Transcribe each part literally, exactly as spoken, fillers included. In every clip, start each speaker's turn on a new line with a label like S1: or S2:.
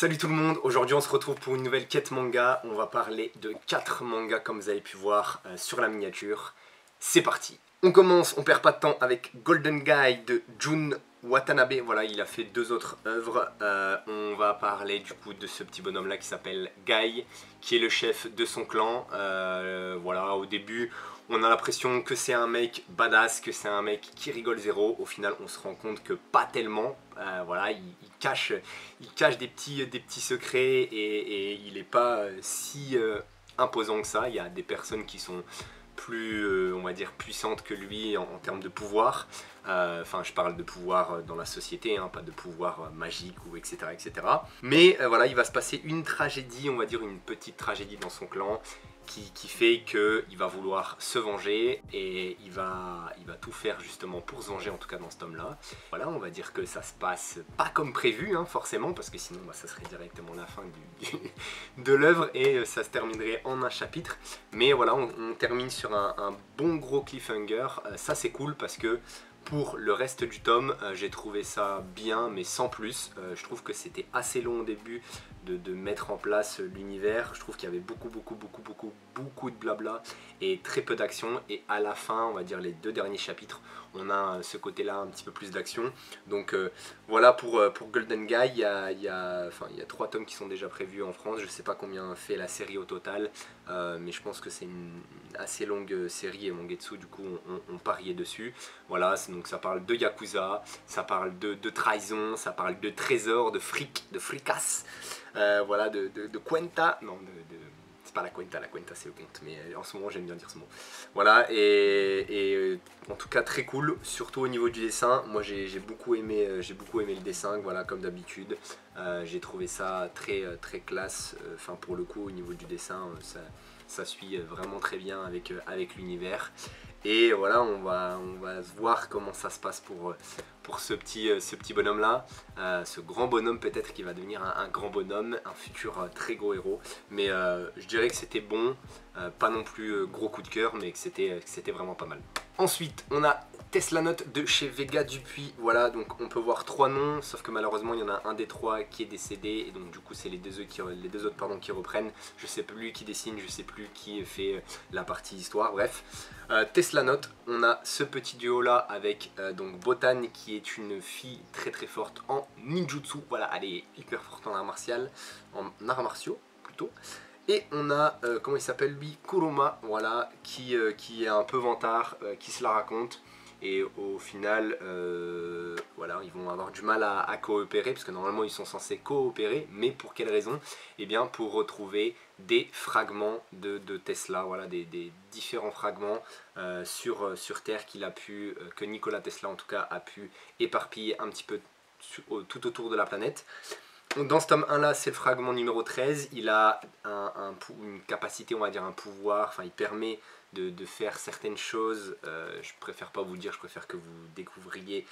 S1: Salut tout le monde, aujourd'hui on se retrouve pour une nouvelle quête manga. On va parler de quatre mangas comme vous avez pu voir euh, sur la miniature. C'est parti. On commence, on perd pas de temps avec Golden Guy de Jun Watanabe. Voilà, il a fait deux autres œuvres. Euh, on va parler du coup de ce petit bonhomme là qui s'appelle Guy, qui est le chef de son clan. Euh, voilà, au début on a l'impression que c'est un mec badass, que c'est un mec qui rigole zéro. Au final on se rend compte que pas tellement. Euh, voilà, il, il, cache, il cache des petits, des petits secrets et, et il n'est pas si euh, imposant que ça. Il y a des personnes qui sont plus, euh, on va dire, puissantes que lui en, en termes de pouvoir. Enfin, euh, je parle de pouvoir dans la société, hein, pas de pouvoir magique ou et cetera et cetera. Mais euh, voilà, il va se passer une tragédie, on va dire une petite tragédie dans son clan. Qui, qui fait qu'il va vouloir se venger et il va, il va tout faire justement pour se venger, en tout cas dans ce tome là. Voilà, on va dire que ça se passe pas comme prévu, hein, forcément, parce que sinon bah, ça serait directement la fin du, du, de l'œuvre et ça se terminerait en un chapitre. Mais voilà, on, on termine sur un, un bon gros cliffhanger. Euh, ça c'est cool parce que pour le reste du tome, euh, j'ai trouvé ça bien, mais sans plus. Euh, je trouve que c'était assez long au début de, de mettre en place l'univers. Je trouve qu'il y avait beaucoup, beaucoup, beaucoup, beaucoup, beaucoup de blabla et très peu d'action. Et à la fin, on va dire les deux derniers chapitres, on a ce côté-là un petit peu plus d'action. Donc euh, voilà pour, pour Golden Guy. Il y, a, il, y a, enfin, il y a trois tomes qui sont déjà prévus en France. Je ne sais pas combien fait la série au total, euh, mais je pense que c'est une assez longue série et Mangetsu, du coup, on, on pariait dessus. Voilà, donc ça parle de Yakuza, ça parle de, de trahison, ça parle de trésors, de fric, de fricasse, euh, voilà, de, de, de cuenta, non, de, de c'est pas la cuenta, la cuenta c'est le compte, mais en ce moment j'aime bien dire ce mot. Voilà, et, et en tout cas très cool, surtout au niveau du dessin. Moi j'ai beaucoup aimé, j'ai beaucoup aimé le dessin, voilà, comme d'habitude. Euh, j'ai trouvé ça très très classe. Enfin, pour le coup, au niveau du dessin, ça, ça suit vraiment très bien avec avec l'univers. Et voilà, on va, on va voir comment ça se passe pour, pour ce petit, ce petit bonhomme là, euh, ce grand bonhomme peut-être qui va devenir un, un grand bonhomme, un futur euh, très gros héros. Mais euh, je dirais que c'était bon, euh, pas non plus euh, gros coup de cœur, mais que c'était vraiment pas mal. Ensuite, on a Tesla Note de chez Vega Dupuis. Voilà, donc on peut voir trois noms, sauf que malheureusement il y en a un des trois qui est décédé, et donc du coup c'est les deux autres qui, les deux autres pardon, qui reprennent. Je sais plus qui dessine, je sais plus qui fait la partie histoire, bref. Euh, Tesla Note, on a ce petit duo là avec euh, donc Botan qui est une fille très très forte en ninjutsu. Voilà, elle est hyper forte en art martial, en arts martiaux plutôt. Et on a, euh, comment il s'appelle lui, Kuruma, voilà, qui, euh, qui est un peu vantard, euh, qui se la raconte. Et au final, euh, voilà, ils vont avoir du mal à, à coopérer, parce que normalement ils sont censés coopérer, mais pour quelle raison? Eh bien pour retrouver des fragments de, de Tesla, voilà, des, des différents fragments euh, sur, sur Terre qu'il a pu, euh, que Nikola Tesla en tout cas a pu éparpiller un petit peu tout autour de la planète. Dans ce tome un là, c'est le fragment numéro treize, il a un, un, une capacité, on va dire un pouvoir, enfin il permet de, de faire certaines choses, euh, je préfère pas vous dire, je préfère que vous découvriez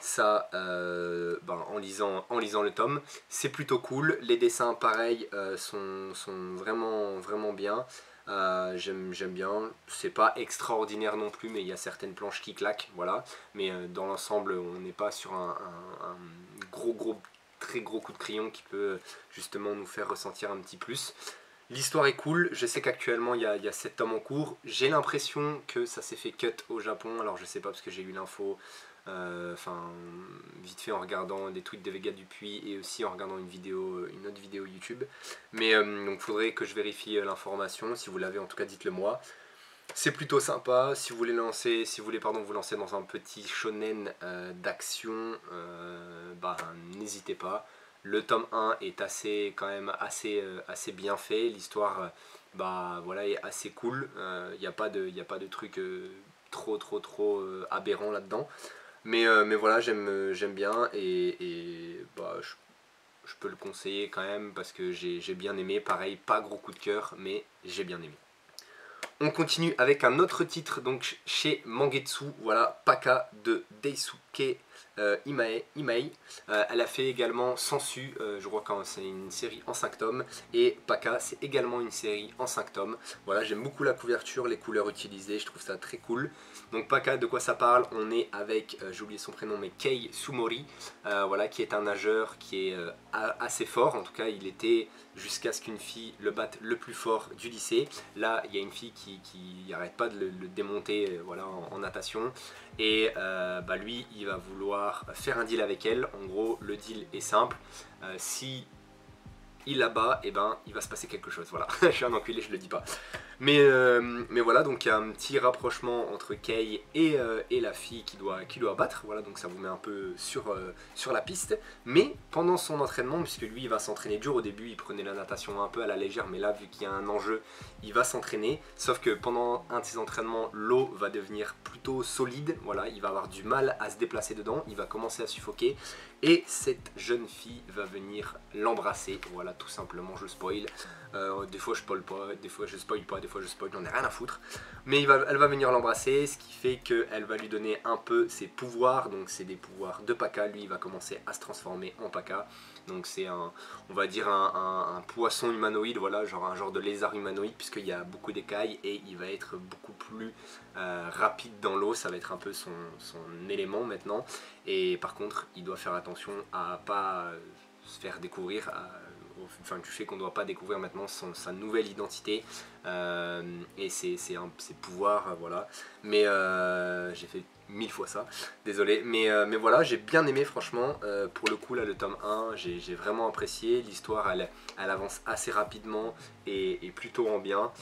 S1: ça euh, ben, en, lisant, en lisant le tome. C'est plutôt cool, les dessins pareil euh, sont, sont vraiment, vraiment bien. Euh, j'aime bien, c'est pas extraordinaire non plus, mais il y a certaines planches qui claquent, voilà. Mais euh, dans l'ensemble, on n'est pas sur un, un, un gros gros très gros coup de crayon qui peut justement nous faire ressentir un petit plus. L'histoire est cool, je sais qu'actuellement il y, y a sept tomes en cours, j'ai l'impression que ça s'est fait cut au Japon, alors je sais pas parce que j'ai eu l'info, euh, enfin vite fait en regardant des tweets de Vega Dupuis et aussi en regardant une vidéo, une autre vidéo YouTube, mais euh, donc faudrait que je vérifie l'information, si vous l'avez en tout cas dites-le moi. C'est plutôt sympa, si vous voulez lancer, si vous voulez pardon, vous lancer dans un petit shonen euh, d'action, euh, bah, n'hésitez pas. Le tome un est assez, quand même assez, euh, assez bien fait, l'histoire bah, voilà, est assez cool, il euh, n'y a pas de, y a pas de truc euh, trop trop trop euh, aberrant là-dedans. Mais, euh, mais voilà, j'aime bien et, et bah, je, je peux le conseiller quand même parce que j'ai bien aimé, pareil, pas gros coup de cœur, mais j'ai bien aimé. On continue avec un autre titre donc chez Mangetsu, voilà, Paka de Daisuke euh, Imae. Imae. Euh, elle a fait également Sensu, euh, je crois que c'est une série en cinq tomes, et Paka c'est également une série en cinq tomes. Voilà, j'aime beaucoup la couverture, les couleurs utilisées, je trouve ça très cool. Donc Paka, de quoi ça parle? On est avec, euh, j'ai oublié son prénom, mais Kei Sumori, euh, voilà, qui est un nageur qui est euh, assez fort, en tout cas il était jusqu'à ce qu'une fille le batte le plus fort du lycée. Là il y a une fille qui, qui arrête pas de le, le démonter euh, voilà, en, en natation, et euh, bah, lui il va vouloir faire un deal avec elle. En gros le deal est simple, euh, si il la bat, et ben il va se passer quelque chose, voilà. Je suis un enculé, je le dis pas. Mais, euh, mais voilà, donc il y a un petit rapprochement entre Kei et, euh, et la fille qui doit, qui doit battre, voilà, donc ça vous met un peu sur, euh, sur la piste. Mais pendant son entraînement, puisque lui il va s'entraîner dur au début, il prenait la natation un peu à la légère, mais là vu qu'il y a un enjeu, il va s'entraîner. Sauf que pendant un de ses entraînements, l'eau va devenir plutôt solide, voilà, il va avoir du mal à se déplacer dedans, il va commencer à suffoquer. Et cette jeune fille va venir l'embrasser, voilà, tout simplement, je spoil. Euh, des fois je spoil pas, des fois je spoil pas, des fois je spoil, j'en ai rien à foutre. Mais il va, elle va venir l'embrasser, ce qui fait qu'elle va lui donner un peu ses pouvoirs. Donc c'est des pouvoirs de Paka, lui il va commencer à se transformer en Paka. Donc c'est un, on va dire un, un, un poisson humanoïde, voilà, genre un genre de lézard humanoïde, puisqu'il y a beaucoup d'écailles et il va être beaucoup plus euh, rapide dans l'eau, ça va être un peu son, son élément maintenant. Et par contre il doit faire attention à pas se faire découvrir, à, enfin du fait qu'on ne doit pas découvrir maintenant son, sa nouvelle identité euh, et ses, ses, ses pouvoirs, voilà. Mais euh, j'ai fait mille fois ça, désolé, mais, euh, mais voilà, j'ai bien aimé franchement, euh, pour le coup là le tome un, j'ai vraiment apprécié, l'histoire elle, elle avance assez rapidement et, et plutôt en bien,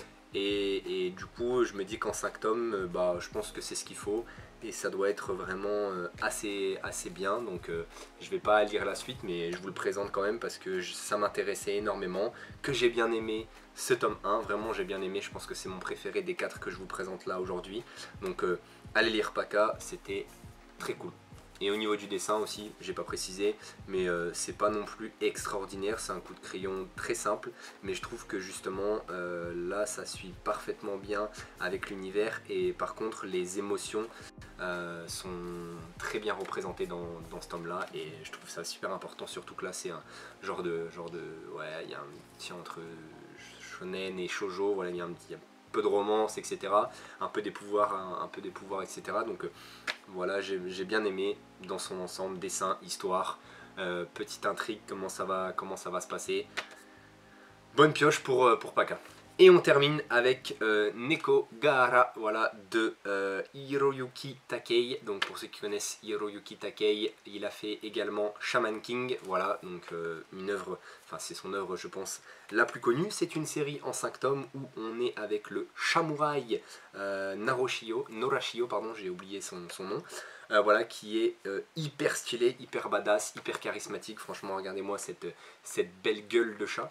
S1: et, et du coup je me dis qu'en cinq tomes, bah, je pense que c'est ce qu'il faut, et ça doit être vraiment euh, assez, assez bien, donc euh, je vais pas lire la suite, mais je vous le présente quand même parce que je, ça m'intéressait énormément, que j'ai bien aimé ce tome un, vraiment j'ai bien aimé, je pense que c'est mon préféré des quatre que je vous présente là aujourd'hui, donc euh, allez lire Paka, c'était très cool. Et au niveau du dessin aussi, j'ai pas précisé, mais euh, c'est pas non plus extraordinaire, c'est un coup de crayon très simple, mais je trouve que justement euh, là ça suit parfaitement bien avec l'univers, et par contre les émotions euh, sont très bien représentées dans, dans ce tome là, et je trouve ça super important, surtout que là c'est un genre de, genre de, ouais, il y a un petit entre shonen et shoujo, voilà, il y a un petit, peu de romance, et cetera. Un peu des pouvoirs, un, un peu des pouvoirs, et cetera. Donc euh, voilà, j'ai bien aimé dans son ensemble, dessin, histoire, euh, petite intrigue, comment ça va, comment ça va se passer. Bonne pioche pour, euh, pour Paka. Et on termine avec euh, Neko Gahara, voilà, de euh, Hiroyuki Takei. Donc pour ceux qui connaissent Hiroyuki Takei, il a fait également Shaman King, voilà, donc euh, une œuvre, enfin c'est son œuvre je pense la plus connue. C'est une série en cinq tomes où on est avec le samouraï euh, Naroshio, Norashio, pardon, j'ai oublié son, son nom. Euh, voilà, qui est euh, hyper stylé, hyper badass, hyper charismatique. Franchement, regardez-moi cette, cette belle gueule de chat.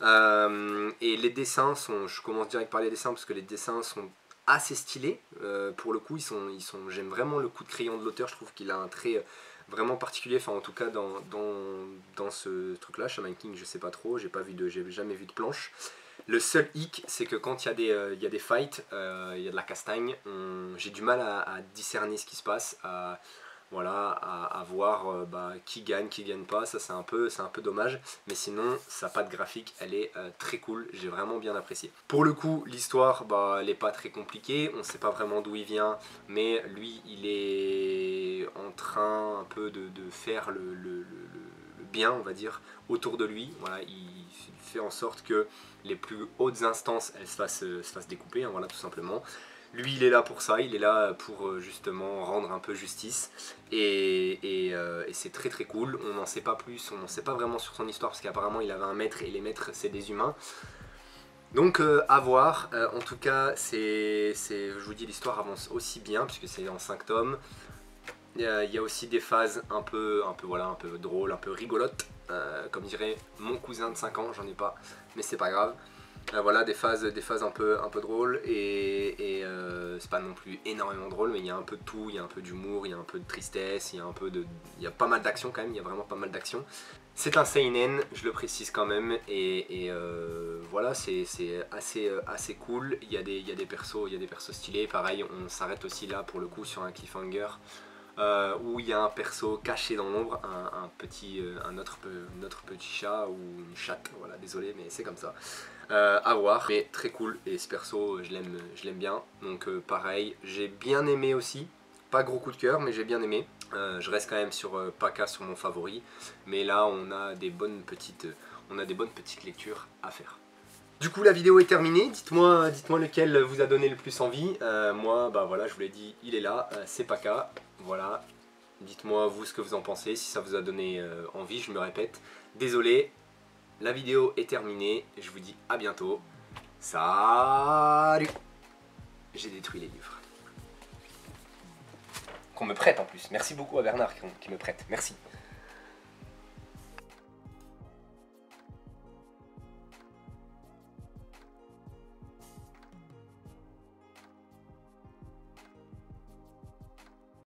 S1: Euh, et les dessins sont, je commence direct par les dessins parce que les dessins sont assez stylés. Euh, pour le coup, ils sont, ils sont, j'aime vraiment le coup de crayon de l'auteur. Je trouve qu'il a un trait vraiment particulier. Enfin, en tout cas, dans, dans, dans ce truc-là, Shaman King, je sais pas trop. J'ai pas vu de, j'ai jamais vu de planche. Le seul hic, c'est que quand il y a des, euh, il y a des fights, euh, il y a de la castagne, j'ai du mal à, à discerner ce qui se passe, à, voilà, à, à voir euh, bah, qui gagne, qui gagne pas, ça c'est un, peu, un peu dommage, mais sinon sa patte graphique elle est euh, très cool, j'ai vraiment bien apprécié. Pour le coup, l'histoire, bah, elle n'est pas très compliquée, on ne sait pas vraiment d'où il vient, mais lui il est en train un peu de, de faire le, le, le, le bien, on va dire, autour de lui, voilà, il fait en sorte que les plus hautes instances elles se fassent, se fassent découper, hein, voilà, tout simplement. Lui il est là pour ça, il est là pour justement rendre un peu justice, et, et, euh, et c'est très très cool. On n'en sait pas plus, on n'en sait pas vraiment sur son histoire parce qu'apparemment il avait un maître et les maîtres c'est des humains. Donc euh, à voir, euh, en tout cas c'est, je vous dis, l'histoire avance aussi bien puisque c'est en cinq tomes. Il y, a, il y a aussi des phases un peu, un peu, voilà, un peu drôles, un peu rigolotes, euh, comme dirait mon cousin de cinq ans, j'en ai pas, mais c'est pas grave. Euh, voilà, des phases, des phases un peu, un peu drôles, et, et euh, c'est pas non plus énormément drôle, mais il y a un peu de tout, il y a un peu d'humour, il y a un peu de tristesse, il y a un peu de, il y a pas mal d'action quand même, il y a vraiment pas mal d'action. C'est un seinen, je le précise quand même, et, et euh, voilà, c'est assez, assez cool. Il y, a des, il y a des persos, il y a des persos stylés. Pareil, on s'arrête aussi là pour le coup sur un cliffhanger euh, où il y a un perso caché dans l'ombre, un, un petit, euh, un autre, un autre petit chat ou une chatte. Voilà, désolé, mais c'est comme ça. Euh, à voir, mais très cool. Et ce perso, je l'aime, je l'aime bien. Donc euh, pareil, j'ai bien aimé aussi. Pas gros coup de cœur, mais j'ai bien aimé. Euh, je reste quand même sur euh, P A C A, sur mon favori. Mais là, on a des bonnes petites, euh, on a des bonnes petites lectures à faire. Du coup, la vidéo est terminée. Dites-moi dites-moi lequel vous a donné le plus envie. Euh, moi, bah voilà, je vous l'ai dit, il est là. Euh, c'est P A C A. Voilà. Dites-moi vous ce que vous en pensez, si ça vous a donné euh, envie, je me répète. Désolé, la vidéo est terminée. Je vous dis à bientôt. Salut! J'ai détruit les livres. Qu'on me prête en plus. Merci beaucoup à Bernard qui me prête. Merci.